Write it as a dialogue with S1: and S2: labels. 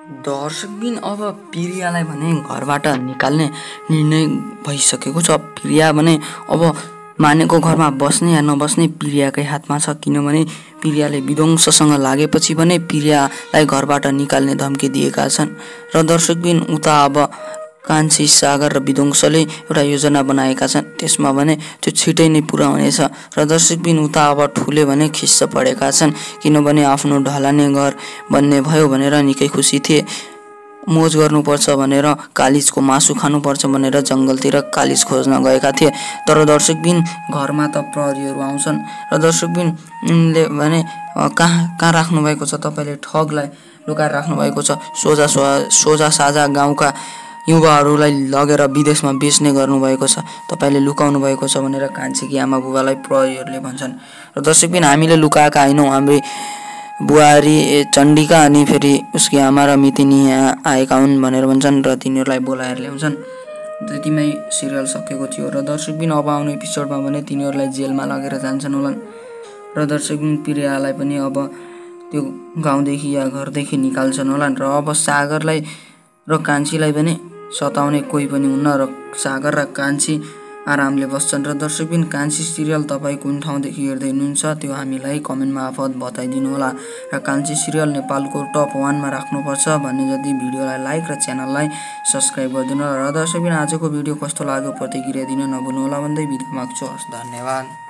S1: दर्शकबिन अब प्रियालाई भने घरबाट निकाल्ने निर्णय भइसकेको छ। प्रिया भने अब मानेको घरमा बस्ने या नबस्ने प्रियाकै हातमा छ। किनभने प्रियाले विध्वंससँग लागेपछि भने प्रियालाई घरबाट निकाल्ने धम्की दिएका छन्। र दर्शकबिन उता अब कान्छी, सागर र विध्वंसले एउटा योजना बनाएका छन्। त्यसमा भने त्यो छिटै नै पुरा हुनेछ। र दर्शकबिन उता अब ठुले भने खिस्स पढेका छन्। किनभने आफ्नो ढलाने घर बन्ने भयो भनेर निकै खुसी थिए। मोज गर्नुपर्छ भनेर कालिजको मासु खानुपर्छ भनेर जङ्गलतिर कालिज खोज्न गएका थिए। तर दर्शकबिन घरमा त प्रहरीहरू आउँछन् र दर्शकबिनले भने कहाँ राख्नु भएको छ, तपाईँले ठगलाई लुकाएर राख्नु भएको छ। सोझा साझा गाउँका युवाहरूलाई लगेर विदेशमा बेच्ने गर्नुभएको छ, तपाईँले लुकाउनु भएको छ भनेर कान्छीकी आमा बुबालाई प्रहरीहरूले भन्छन्। र दर्शकबिन हामीले लुकाएका होइनौँ, हाम्रो बुहारी चण्डिका अनि फेरि उसकी आमा र मितिनी यहाँ आएका हुन् भनेर भन्छन् र तिनीहरूलाई बोलाएर ल्याउँछन्। त्यतिमै सिरियल सकेको थियो। र दर्शकबिन अब आउने एपिसोडमा भने तिनीहरूलाई जेलमा लगेर जान्छन् होलान्। र दर्शकबिन प्रियालाई पनि अब त्यो गाउँदेखि या घरदेखि निकाल्छन् होलान्। र अब सागरलाई र कान्छीलाई पनि सताउने कोही पनि हुन्न र सागर र कान्छी आरामले बस्छन्। र दर्शकबिन कान्छी सिरियल तपाईँ कुन ठाउँदेखि हेर्दै हुनुहुन्छ त्यो हामीलाई कमेन्टमा आफत बताइदिनु होला। र कान्छी सिरियल नेपालको टप 1 मा राख्नुपर्छ भन्ने जति भिडियोलाई लाइक र च्यानललाई सब्सक्राइब गरिदिनु होला। र दर्शकबिन आजको भिडियो कस्तो लाग्यो प्रतिक्रिया दिन नभुल्नु होला भन्दै बिदा माग्छु। हस्, धन्यवाद।